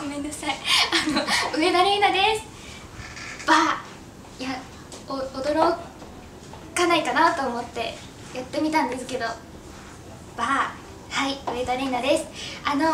めんなさい。上田玲奈です。いや、驚かないかなと思ってやってみたんですけど、はい、上田玲奈です。今日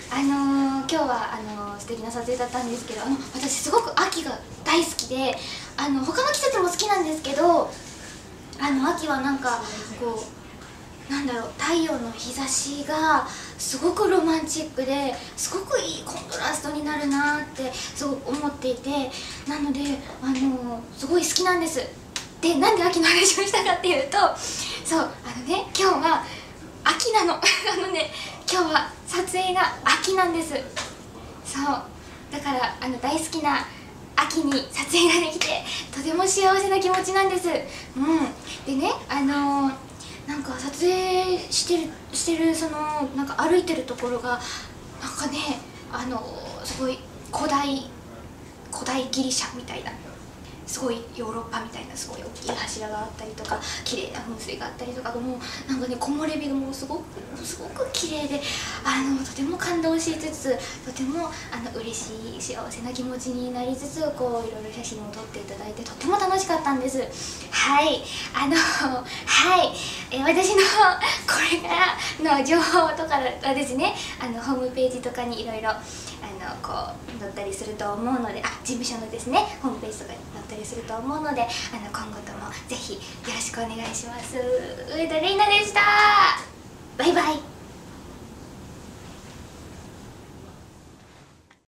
は素敵な撮影だったんですけど、私すごく秋が大好きで、他の季節も好きなんですけど、秋はなんかこう、なんだろう、太陽の日差しがすごくロマンチックですごくいいコントラストになるなってすごく思っていて、なのですごい好きなんです。で、なんで秋の話をしたかっていうと、そう今日は秋なの今日は撮影が秋なんです。そうだから大好きな秋に撮影ができてとても幸せな気持ちなんです。でね、なんか撮影してるなんか歩いてるところがなんかね、すごい古代ギリシャみたいな、すごいヨーロッパみたいなすごい大きい柱があったりとか、綺麗な噴水があったりとか、もうなんかね、木漏れ日がもうすごく綺麗で、とても感動しつつ、とても嬉しい幸せな気持ちになりつつ、こういろいろ写真を撮っていただいてとても楽しかったんです。私のこれからの情報とかはですね、ホームページとかにいろいろこう載ったりすると思うので、事務所のですねホームページとかに載ったりすると思うので、今後ともぜひよろしくお願いします。上田玲奈でした。バイバイ。